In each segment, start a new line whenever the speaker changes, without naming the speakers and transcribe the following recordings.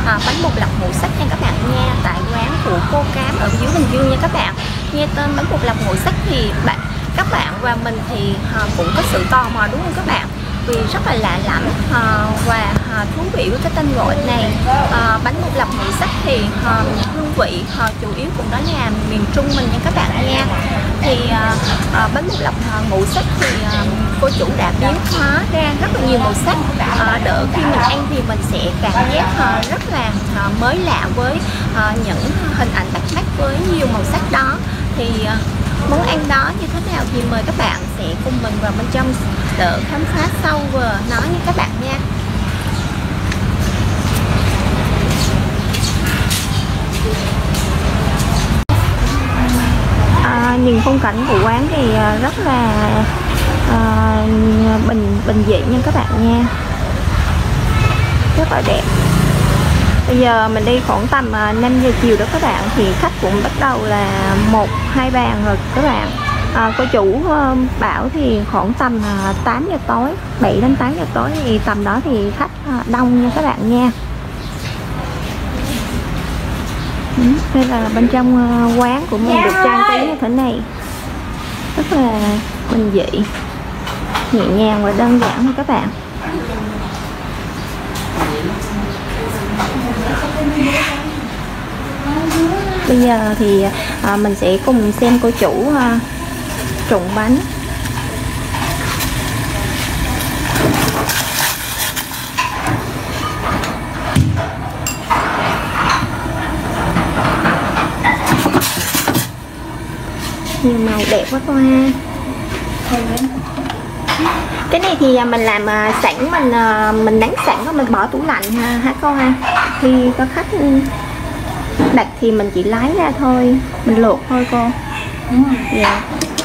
bánh bột lọc ngũ sắc nha các bạn nha, tại quán của cô Cám ở dưới Bình Dương nha các bạn. Nghe tên bánh bột lọc ngũ sắc thì các bạn và mình thì cũng có sự tò mò đúng không các bạn, vì rất là lạ lẫm và thú vị với cái tên gọi này. Bánh bột lọc ngũ sắc thì hương vị chủ yếu cũng đó là miền Trung mình nha các bạn nha. Thì bánh bột lọc ngũ sắc thì cô chủ đã biến hóa ra rất là nhiều màu sắc, đỡ khi mình ăn thì mình sẽ cảm giác rất là mới lạ với những hình ảnh bắt mắt với nhiều màu sắc đó. Thì món ăn đó như thế nào thì mời các bạn sẽ cùng mình vào bên trong để khám phá sâu về nó nha các bạn nha. Nhìn phong cảnh của quán thì rất là bình dị nha các bạn nha, rất là đẹp. Bây giờ mình đi khoảng tầm 5 giờ chiều đó các bạn, thì khách cũng bắt đầu là 1-2 bàn rồi các bạn. Cô chủ bảo thì khoảng tầm 8 giờ tối, 7 đến 8 giờ tối thì tầm đó thì khách đông nha các bạn nha. Đây là bên trong quán của mình được trang trí như thế này, rất là bình dị, nhẹ nhàng và đơn giản thôi các bạn. Bây giờ thì mình sẽ cùng xem cô chủ trụng bánh. Nhiều màu đẹp quá cô ha. Cái này thì mình làm sẵn, mình nắng sẵn rồi mình bỏ tủ lạnh hả cô ha. Khi có khách đặt thì mình chỉ lấy ra thôi, mình luộc thôi cô. Dạ.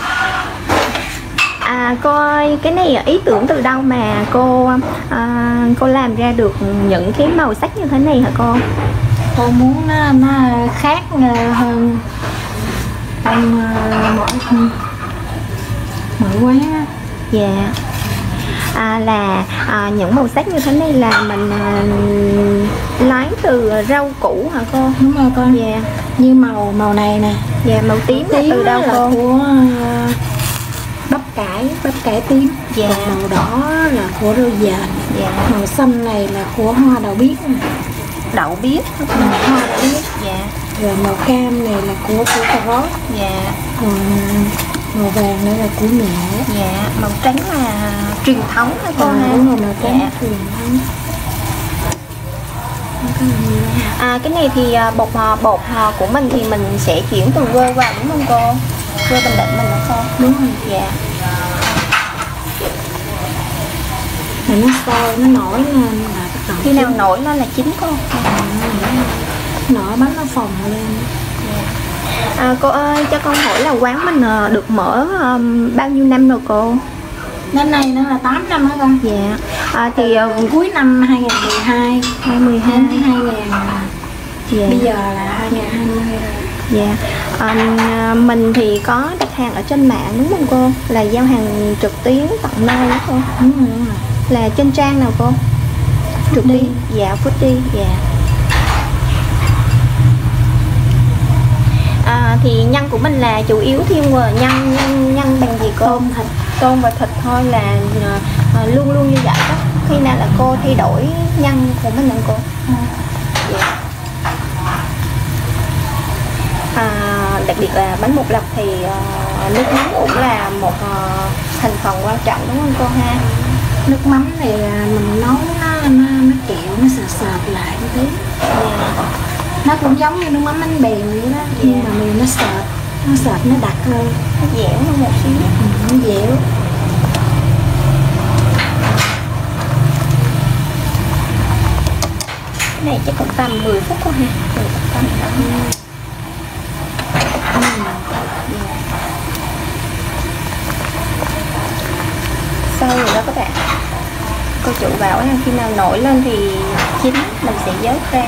Cô ơi, cái này ý tưởng từ đâu mà cô làm ra được những cái màu sắc như thế này hả cô?
Cô muốn nó khác hơn mỗi quán á.
Dạ. Là những màu sắc như thế này là mình lấy từ rau củ hả cô?
Đúng rồi con.
Dạ.
Như màu này nè.
Dạ, màu tím là từ đâu cô?
Của bắp cải tím.
Dạ.
Còn màu đỏ là của rau dền.
Dạ.
Màu xanh này là của hoa đậu biếc nè.
Đậu biếc.
Hoa đậu biếc.
Dạ.
Rồi màu cam này là của cà rốt.
Dạ.
Còn màu vàng nữa là của mẹ.
Dạ. Màu trắng là truyền thống hả cô ha?
Đúng rồi, màu trắng
dạ.
truyền thống.
Cái này thì bột của mình thì mình sẽ chuyển từ quê vào đúng không cô? Quê Bình Định mình hả cô?
Đúng rồi.
Dạ.
Rồi nó sôi, nó nổi lên là bắt đầu.
Khi nào nổi lên là chín cô?
Nổi bánh nó phồng lên.
Cô ơi, cho con hỏi là quán mình được mở bao nhiêu năm rồi cô?
Năm nay nó là 8 năm hả con?
Dạ. Thì
cuối năm 2012
2012
đến 2000.
Dạ.
Bây giờ là 2020 rồi.
Dạ. Mình thì có đặt hàng ở trên mạng đúng không cô? Là giao hàng trực tuyến tận nơi đó cô?
Đúng rồi.
Là trên trang nào cô? Trực tuyến. Dạ, Foodie. Dạ. Thì nhân của mình là chủ yếu thiên về nhân bằng gì cô?
Tôm thịt.
Tôm và thịt thôi, là luôn luôn như vậy đó. Khi nào là cô thay đổi nhân của mình không cô? Dạ. Đặc biệt là bánh bột lọc thì nước mắm cũng là một thành phần quan trọng đúng không cô ha?
Nước mắm thì mình nấu nó kẹo, nó sệt lại một tí. Nó cũng giống như nước mắm bánh bèo vậy đó, nhưng mà mình nó sệt nó đặc hơn,
nó dẻo hơn một xíu.
Nó dẻo.
Cái này chắc cũng tầm 10 phút thôi ha. 10 phút tầm đó. Sau rồi đó các bạn. Cô chủ bảo là khi nào nổi lên thì chín mình sẽ vớt ra.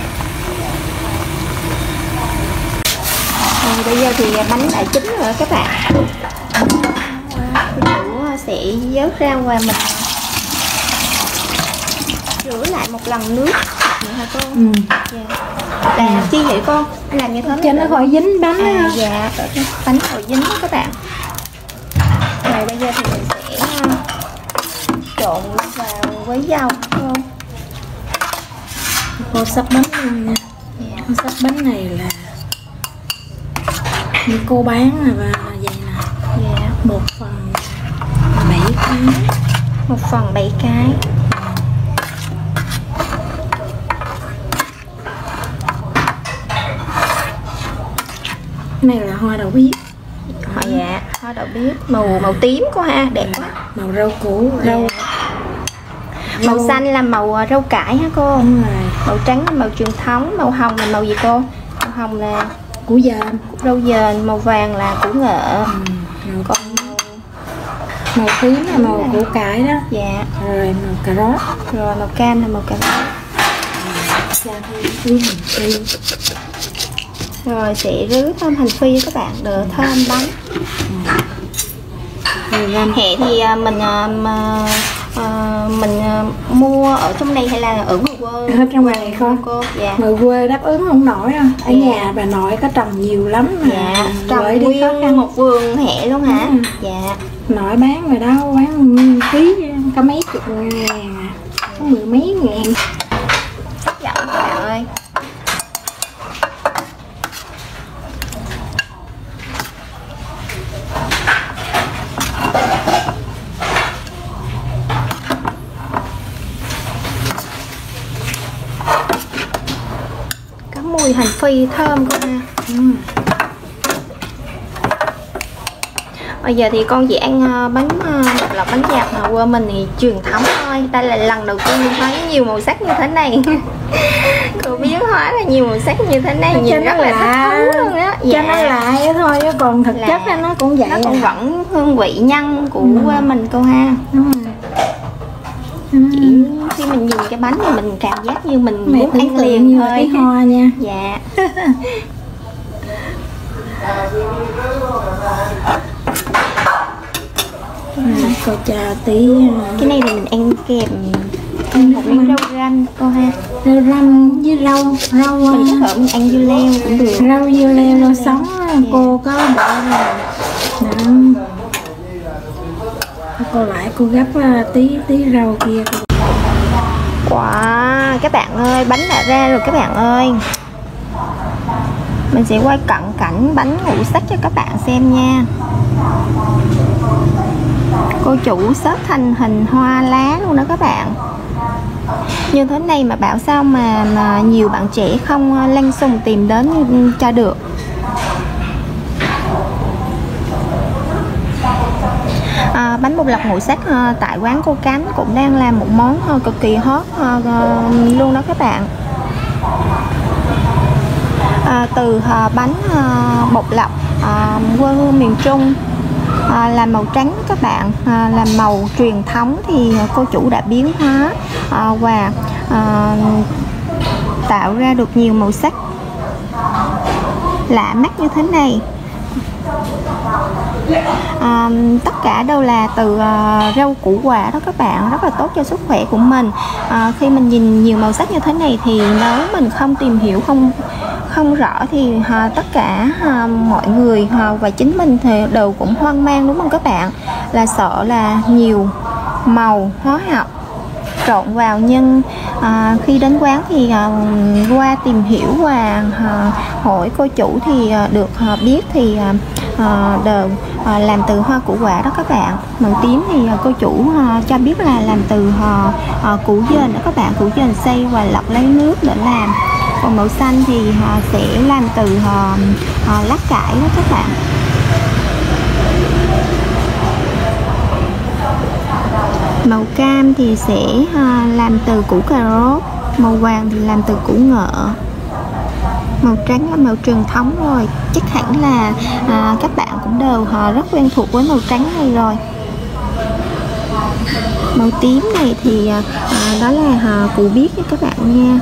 Bây giờ thì bánh đã chín rồi các bạn. Cô chủ sẽ vớt ra và mình rửa lại một lần nước vậy hả cô? Dạ. Là chi vậy cô? Làm như thế
cho nó khỏi dính bánh á.
Dạ, bánh khỏi dính đó các bạn. Rồi bây giờ thì mình sẽ trộn vào với dầu cô.
Cô sắp bánh luôn nha. Cô sắp bánh này là như cô bán là vậy nè.
Dạ.
1/7 cái.
1/7 cái.
Cái này là hoa đậu biếc.
Dạ, hoa đậu biếc màu tím cô ha, đẹp quá.
Màu rau củ, rau.
Màu xanh là màu rau cải hả cô?
Đúng rồi.
Màu trắng là màu truyền thống, màu hồng là màu gì cô? Màu hồng là
Củ dền,
rau dền, màu vàng là củ ngợ. Còn
màu tím là màu củ cải đó.
dạ.
Rồi màu cà rốt.
Rồi màu cam là màu cà rốt. Rồi sẽ rưới thơm hành phi các bạn, đỡ thơm bánh. Hẹ thì mình mua ở trong này hay là ở ngoài quê?
Ở trong này không
cô? Dạ.
Người quê đáp ứng không nổi đâu. Ở nhà bà nội có trồng nhiều lắm mà.
Dạ, trồng nguyên một vườn hẹ luôn hả? Dạ.
Nội bán rồi đó, bán nguyên ký có mấy chục ngàn à. Có 10 mấy ngàn.
Hấp dẫn các bạn ơi. Có mùi hành phi thơm cô ha. Bây giờ thì con chỉ ăn bánh bột lọc bánh dạt mà quê mình thì truyền thống thôi. Đây là lần đầu tiên thấy nhiều màu sắc như thế này. Cô biến hóa là nhiều màu sắc như thế này, nhìn rất là thích thú luôn đó.
Cho nó lại thôi chứ còn thực chất nó cũng vậy.
Nó cũng vẫn hương vị nhân của mình cô ha.
Đúng rồi.
Chỉ khi mình nhìn cái bánh thì mình cảm giác như mình muốn ăn liền
như
thôi.
cái hoa nha.
Dạ.
Cô chờ tí.
Cái này thì mình ăn kèm một miếng rau răm cô ha.
Rau răm với rau
mình có thể mình ăn dưa leo cũng được.
Rau dưa leo rau sống cô có bỏ rồi. Đó. Cô lại cô gấp tí rau kia.
Wow, các bạn ơi, bánh đã ra rồi các bạn ơi. Mình sẽ quay cận cảnh bánh ngũ sắc cho các bạn xem nha. Cô chủ xếp thành hình hoa lá luôn đó các bạn. Như thế này mà bảo sao mà nhiều bạn trẻ không lăn xùng tìm đến cho được. Bánh bột lọc ngũ sắc tại quán cô Cánh cũng đang làm một món cực kỳ hot luôn đó các bạn. Từ bánh bột lọc quê hương miền Trung là màu trắng các bạn, là màu truyền thống thì cô chủ đã biến hóa và tạo ra được nhiều màu sắc lạ mắt như thế này. Tất cả đều là từ rau củ quả đó các bạn, rất là tốt cho sức khỏe của mình. Khi mình nhìn nhiều màu sắc như thế này thì nếu mình không tìm hiểu, không rõ thì tất cả mọi người và chính mình thì đều cũng hoang mang, đúng không các bạn? Là sợ là nhiều màu hóa học trộn vào, nhưng khi đến quán thì qua tìm hiểu và hỏi cô chủ thì được biết thì đều làm từ hoa củ quả đó các bạn. Màu tím thì cô chủ cho biết là làm từ củ dền đó các bạn, củ dền xay và lọc lấy nước để làm. Còn màu xanh thì sẽ làm từ lá cải đó các bạn. Màu cam thì sẽ làm từ củ cà rốt, màu vàng thì làm từ củ ngợ, màu trắng là màu truyền thống rồi. Chắc hẳn là các bạn cũng đều rất quen thuộc với màu trắng này rồi. Màu tím này thì đó là củ biếc nha các bạn nha.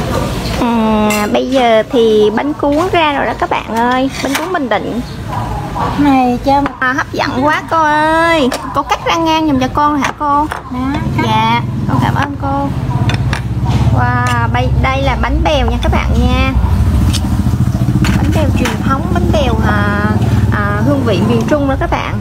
Bây giờ thì bánh cuốn ra rồi đó các bạn ơi, bánh cuốn Bình Định.
Này cho
hấp dẫn quá cô ơi. Cô cắt ra ngang giùm cho con hả cô?
đó.
Dạ, con cảm ơn cô. Wow, đây là bánh bèo nha các bạn nha. Bánh bèo truyền thống, bánh bèo hương vị miền Trung đó các bạn.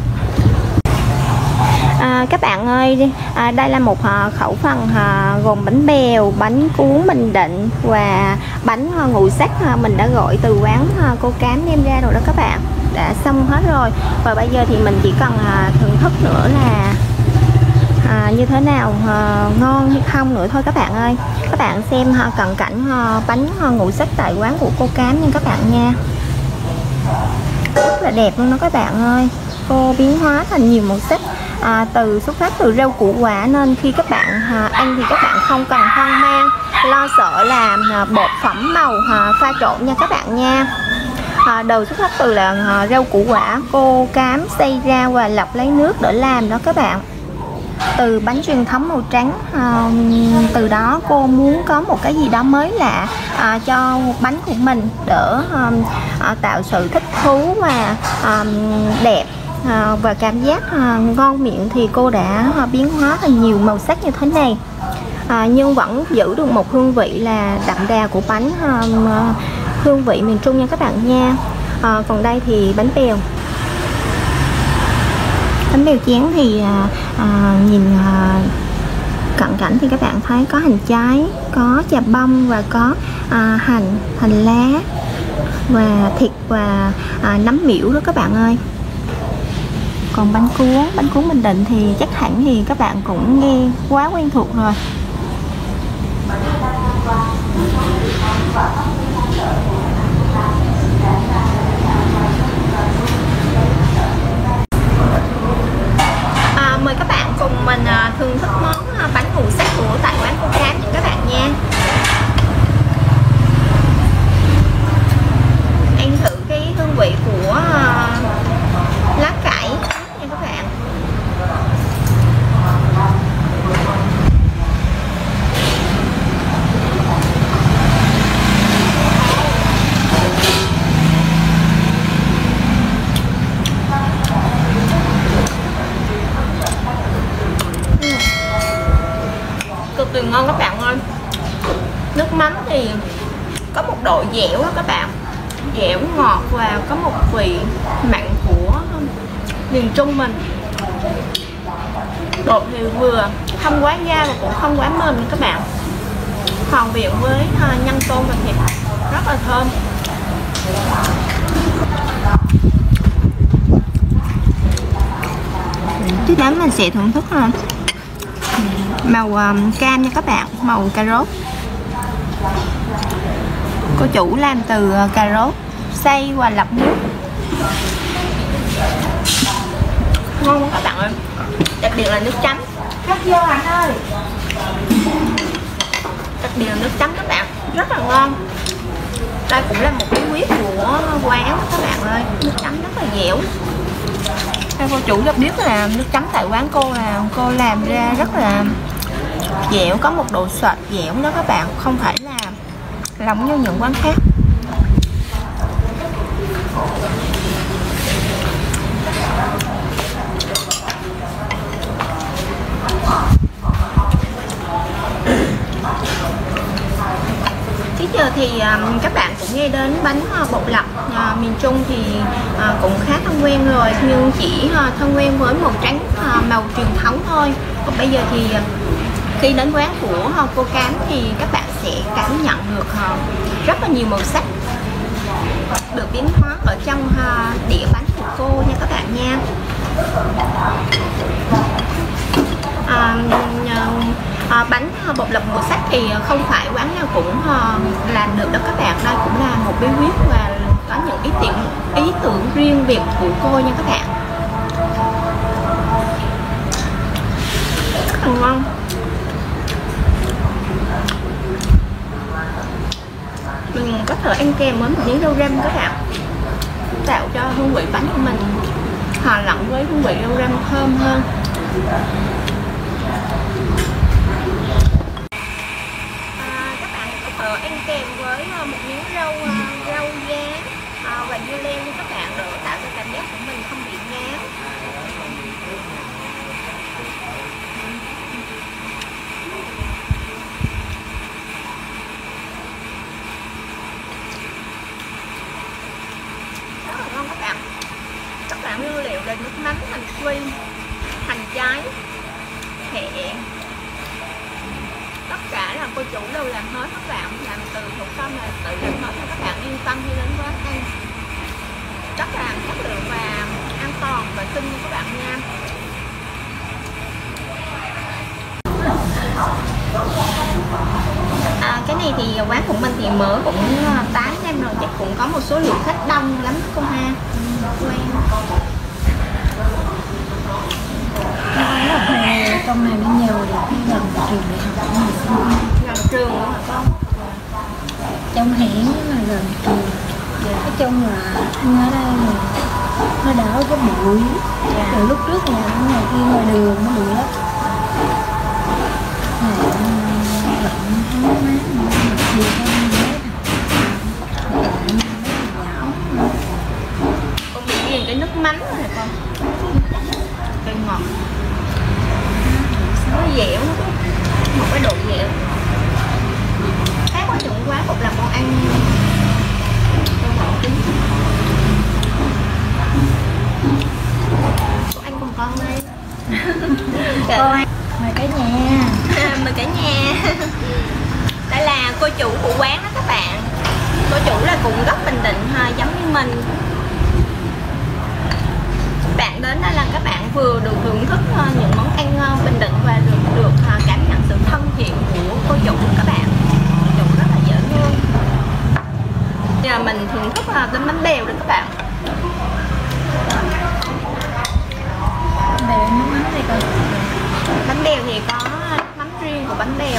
Các bạn ơi, đây là một khẩu phần gồm bánh bèo, bánh cuốn Bình Định và bánh ngũ sắc mình đã gọi từ quán cô Cám đem ra rồi đó các bạn. Đã xong hết rồi và bây giờ thì mình chỉ cần thưởng thức nữa là như thế nào, ngon hay không nữa thôi các bạn ơi. Các bạn xem cận cảnh bánh ngũ sắc tại quán của cô Cám nha các bạn nha. Rất là đẹp luôn đó các bạn ơi. Cô biến hóa thành nhiều màu sắc, xuất phát từ rau củ quả nên khi các bạn ăn thì các bạn không cần hoang mang lo sợ là bột phẩm màu pha trộn nha các bạn nha. Đầu xuất phát từ là rau củ quả cô Cám xay ra và lọc lấy nước để làm đó các bạn. Từ bánh truyền thống màu trắng, từ đó cô muốn có một cái gì đó mới lạ cho bánh của mình để tạo sự thích thú và đẹp và cảm giác ngon miệng, thì cô đã biến hóa thành nhiều màu sắc như thế này, nhưng vẫn giữ được một hương vị là đậm đà của bánh, hương vị miền Trung nha các bạn nha. Còn đây thì bánh bèo chén thì nhìn cận cảnh thì các bạn thấy có hành trái, có chà bông và có hành lá và thịt và nấm miễu đó các bạn ơi. Còn bánh cuốn Bình Định thì chắc hẳn thì các bạn cũng nghe quá quen thuộc rồi. Mời các bạn cùng mình thưởng thức món bánh ngũ sắc của tại quán cô Cám nha các bạn nha. Ăn thử cái hương vị của lá cải nha các bạn. Cực kỳ ngon các bạn ơi. Nước mắm thì có một độ dẻo đó các bạn, dẻo ngọt và có một vị mặn của miền Trung mình. Bột thì vừa không quá dai và cũng không quá mềm các bạn, hoàn quyện với nhân tôm và thịt rất là thơm. Tiếp đến mình sẽ thưởng thức màu cam nha các bạn, màu cà rốt. Cô chủ làm từ cà rốt xay và lọc nước, ngon quá các bạn ơi. Đặc biệt là nước chấm.
cắt vô anh ơi.
Đặc biệt là nước chấm các bạn rất là ngon. Đây cũng là một bí quyết của quán các bạn ơi, nước chấm rất là dẻo. Theo cô chủ cho biết là nước chấm tại quán cô là cô làm ra rất là dẻo, có một độ sệt dẻo đó các bạn, không phải là lỏng như những quán khác. Bây giờ thì các bạn cũng nghe đến bánh bột lọc miền Trung thì cũng khá thân quen rồi, nhưng chỉ thân quen với màu trắng màu truyền thống thôi. Còn bây giờ thì khi đến quán của cô Cám thì các bạn sẽ cảm nhận được rất là nhiều màu sắc được biến hóa ở trong đĩa bánh của cô nha các bạn nha. Bánh bột lọc màu sắc thì không phải quán nào cũng làm được đó các bạn. Đây cũng là một bí quyết và có những ý tưởng riêng biệt của cô nha các bạn. Rất là ngon. Mình có thể ăn kèm với một miếng rau răm các bạn, tạo cho hương vị bánh của mình hòa lẫn với hương vị rau răm thơm hơn. Các bạn có thể ăn kèm với một miếng rau giá và dưa leo như các bạn, để tạo cho cảm giác của mình tất cả là cô chủ đều làm hết các bạn, làm từ thủ công là tự làm hết cho các bạn yên tâm khi đến quán ăn. Rất là chất lượng và an toàn vệ sinh cho các bạn nha. Cái này thì quán của mình thì mở cũng 8 năm rồi, chắc cũng có một số lượng khách đông lắm cô ha. Quen.
Trong này nó nhiều là cái gần trường đại học của mình.
Gần trường nữa hả con?
Trong hẻm là gần trường. Nói chung là ăn ở đây nó đỡ có bụi. Từ lúc trước nhà ở ngoài kia ngoài đường nó bụi lắm. Lạnh hóng mát mà chiều không nhớ.
Con bị ghiền cái nước mắm này con. Cây ngọt. Nó dẻo, một cái độ dẻo. Khác quá chuẩn quá, một là con ăn con anh cùng con đây.
Mời cả nhà.
Mời cả nhà. Đây là cô chủ của quán đó các bạn. Cô chủ là cũng gốc Bình Định ha, giống như mình. Bạn đến đây là các bạn vừa được thưởng thức những món ăn ngon Bình Định và được cảm nhận sự thân thiện của cô chủ các bạn. Cô chủ rất là dễ thương. Giờ mình thưởng thức đến bánh bèo đây các bạn.
Bèo nước mắm đây coi.
Bánh bèo thì có mắm riêng của bánh bèo.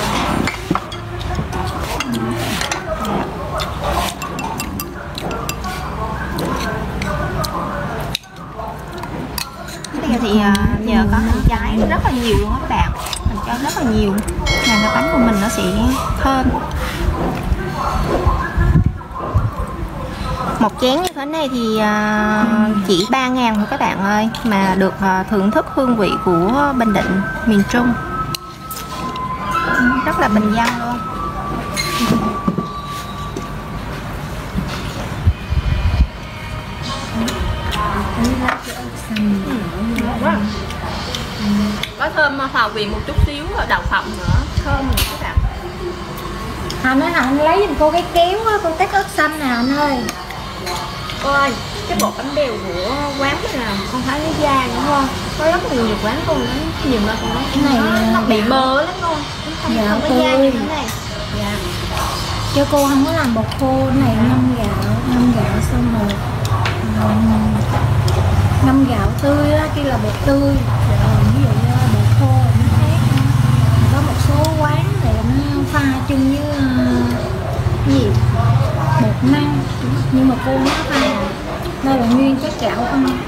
Bây giờ thì nhờ có hành trái rất là nhiều luôn các bạn, mình cho rất là nhiều, làm cái bánh của mình nó sẽ thơm. Một chén như thế này thì chỉ 3.000 thôi các bạn ơi, mà được thưởng thức hương vị của Bình Định, miền Trung, rất là bình dân luôn. Có thơm hòa vị một chút xíu đậu phộng nữa, thơm nữa các bạn.
Anh nói là anh lấy giùm cô cái kéo á, cô tách ớt xanh nè anh ơi.
Cô ơi, cái bột bánh bèo của quán này là con thấy nó dai đúng không? Có rất là nhiều quán con nó nhiều mà con nói
cái này
nó bị bơ lắm luôn, không có dai như thế này. Dạ.
Cho cô không có làm bột khô, cái này ngâm gạo xong rồi ngâm gạo tươi á, kia là bột tươi. Rồi ví dụ như bột khô nó khác. Có một số quán thì nó pha chung với cái gì bột năng, nhưng mà cô nó pha đây là nguyên chất gạo không.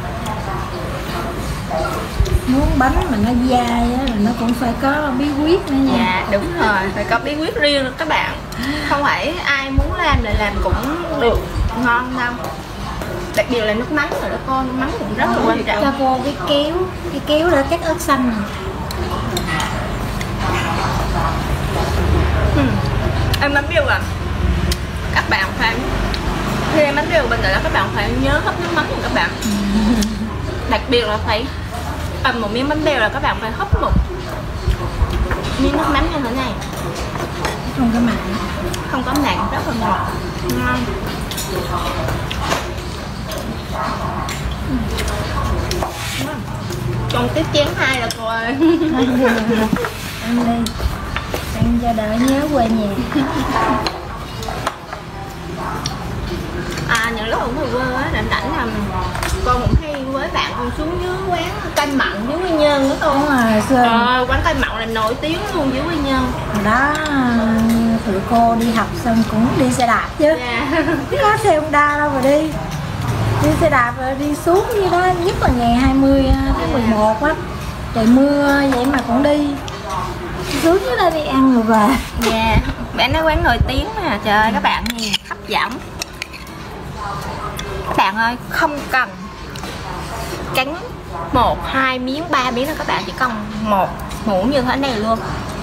Muốn bánh mà nó dai á là nó cũng phải có bí quyết nữa nha.
Dạ đúng rồi, phải có bí quyết riêng đó các bạn. Không phải ai muốn làm lại làm cũng được ngon đâu. Đặc biệt là nước mắm rồi đó con, nước mắm cũng rất là quan trọng.
Cho cô cái kéo để cắt ớt xanh này.
Ăn bánh bèo à, các bạn phải khi ăn bánh bèo Bình Định là các bạn phải nhớ hấp nước mắm của các bạn. Đặc biệt là phải cầm một miếng bánh bèo là các bạn phải hấp một miếng nước mắm như thế này,
không có mặn,
không có mặn, rất là ngọt ngon. Còn tiếp chén 2 là cô ơi.
ăn đi, ăn cho đỡ nhớ quê nhà.
Những lúc ở quê á, rảnh là con cũng hay với bạn con xuống dưới quán canh mặn dưới Quy Nhơn nữa con. Quán canh mặn là nổi tiếng luôn dưới Quy Nhơn.
Đó, tụi cô đi học xong cũng đi xe đạp chứ. Có xe Honda đâu mà đi. Đi xe đạp rồi đi xuống như đó, nhất là ngày 20 tháng 11 á. Trời mưa vậy mà cũng đi. Xuống dưới đây đi ăn rồi về.
Dạ, bạn nói quán nổi tiếng mà, trời ơi các bạn nhìn hấp dẫn. Các bạn ơi, không cần cắn 1, 2 miếng, 3 miếng đâu các bạn, chỉ cần một muỗng như thế này luôn.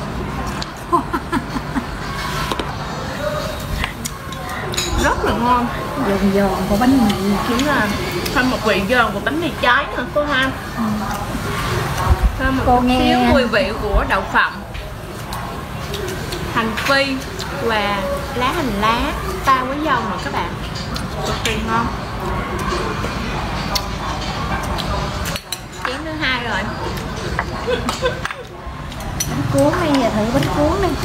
Rất là ngon.
Giòn giòn của bánh mì.
Chính là thêm một vị giòn của bánh mì trái nữa cô ha. Thêm một
cô nghe
xíu mùi vị của đậu phộng. hành phi và lá hành lá pha với dầu nữa các bạn, cực kỳ ngon. Chén thứ hai rồi.
Bánh cuốn đi, giờ thử bánh cuốn đi.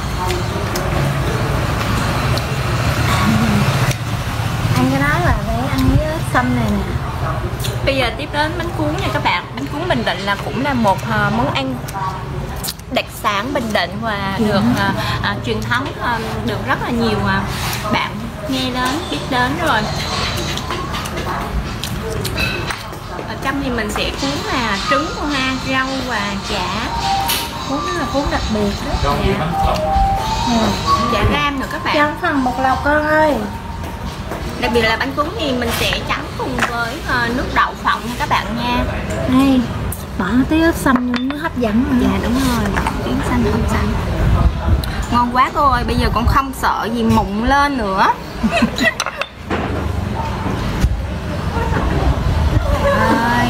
Ăn cái đó là phải ăn với ớt xanh này nè.
Bây giờ tiếp đến bánh cuốn nha các bạn. Bánh cuốn Bình Định là cũng là một món ăn đặc sản Bình Định và được truyền thống, được rất là nhiều bạn nghe đến, biết đến rồi. Ở trong thì mình sẽ cuốn là trứng, hoa, rau và chả.
Cuốn đó là cuốn đặc biệt đó.
Chả ram nữa các bạn.
Chấm phần bột lọc con ơi.
Đặc biệt là bánh cuốn thì mình sẽ chấm cùng với nước đậu phộng nha các bạn nha.
Đây, bỏ tí ớt xanh nó hấp dẫn mà.
Dạ đúng rồi, yến xanh không xanh. Ngon quá cô ơi, bây giờ con không sợ gì mụn lên nữa. Ơi.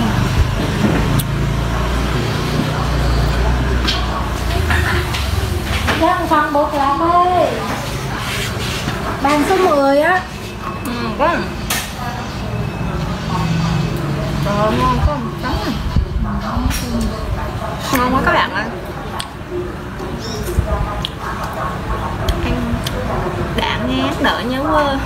Chấm phần bột lọc ơi. Bàn số 10 á.
Có. Trời ngon có một tấm. Ngon quá các bạn ơi. Ăn đã ngát đỡ nhớ quơ.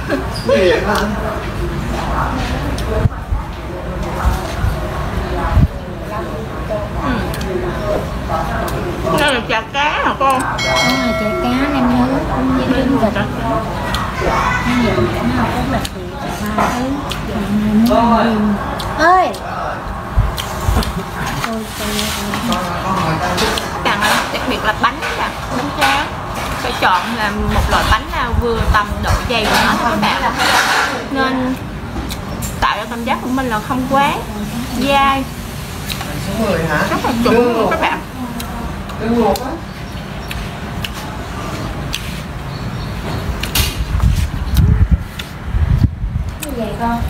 Đây là chả cá hả con?
Đó là chả cá nem nướng cũng như trứng vịt. Cái gì cũng học rất đặc biệt, ba thứ bạn này muốn ơi.
Bạn ơi, đặc biệt là bánh là bánh tráng phải chọn là một loại bánh nào vừa tầm độ dày của nó thôi các bạn, nên tạo ra cảm giác của mình là không quá dai, rất là chuẩn luôn các bạn.
Như vậy con.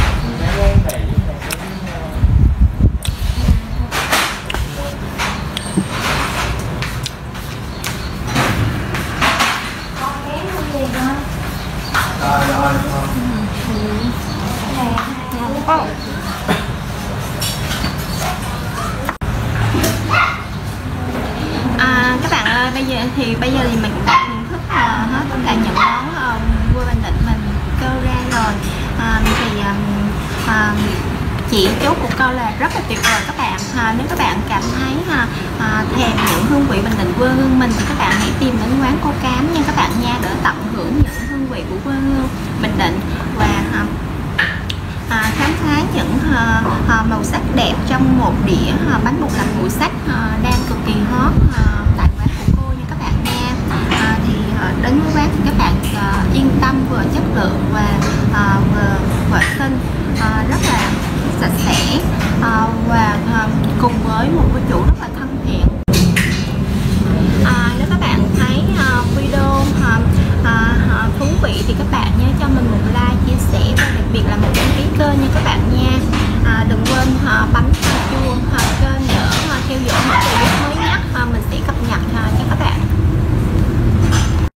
Các bạn ơi, bây giờ thì mình đã thưởng thức hết tất cả những món vua Bình Định mình kêu ra rồi. Chỉ chốt một câu là rất là tuyệt vời các bạn. Nếu các bạn cảm thấy thèm những hương vị Bình Định quê hương mình thì các bạn hãy tìm đến quán Cô Cám nha các bạn nha, để tận hưởng những hương vị của quê hương Bình Định và khám phá những màu sắc đẹp trong một đĩa bánh bột lọc nguội sách đang cực kỳ hot tại quán của cô nha các bạn nha. Đến với quán thì các bạn yên tâm vừa chất lượng và vừa vệ sinh, rất là sạch sẽ, và cùng với một cô chủ rất là thân thiện